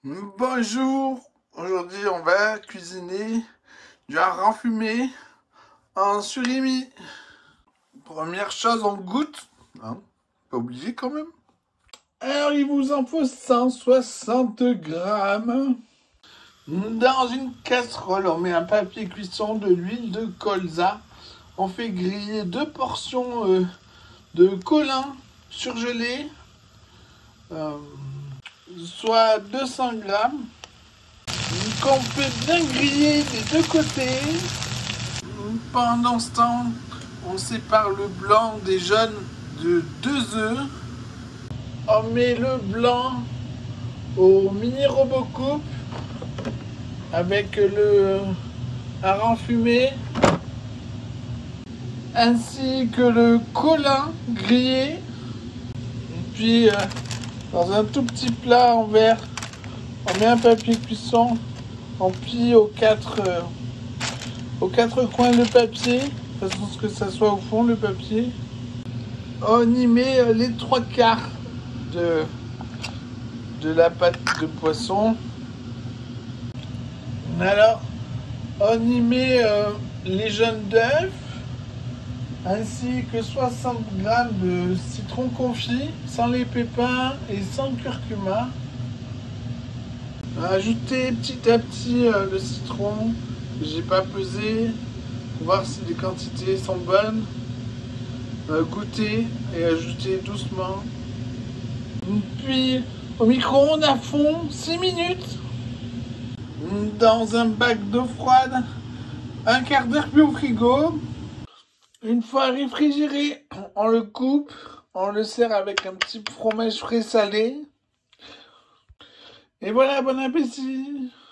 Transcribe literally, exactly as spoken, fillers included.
Bonjour, aujourd'hui on va cuisiner du hareng fumé en surimi. Première chose, on goûte, hein, pas oublier quand même. Alors il vous en faut cent soixante grammes. Dans une casserole, on met un papier cuisson, de l'huile de colza. On fait griller deux portions euh, de colin surgelé, euh, soit deux cents grammes. Qu'on fait bien griller des deux côtés. Pendant ce temps, on sépare le blanc des jaunes de deux œufs. On met le blanc au mini robot coupe avec le hareng fumé ainsi que le colin grillé. Puis euh, dans un tout petit plat en verre, on met un papier cuisson, on plie aux quatre, euh, aux quatre coins le papier, de façon à ce que ça soit au fond le papier. On y met euh, les trois quarts de, de la pâte de poisson. Alors, on y met euh, les jaunes d'œufs, ainsi que soixante grammes de citron confit, sans les pépins et sans curcuma. Ajouter petit à petit euh, le citron, que j'ai pas pesé, pour voir si les quantités sont bonnes. Euh, goûter et ajouter doucement. Puis au micro-ondes à fond, six minutes. Dans un bac d'eau froide, un quart d'heure puis au frigo. Une fois réfrigéré, on le coupe, on le sert avec un petit fromage frais salé. Et voilà, bon appétit!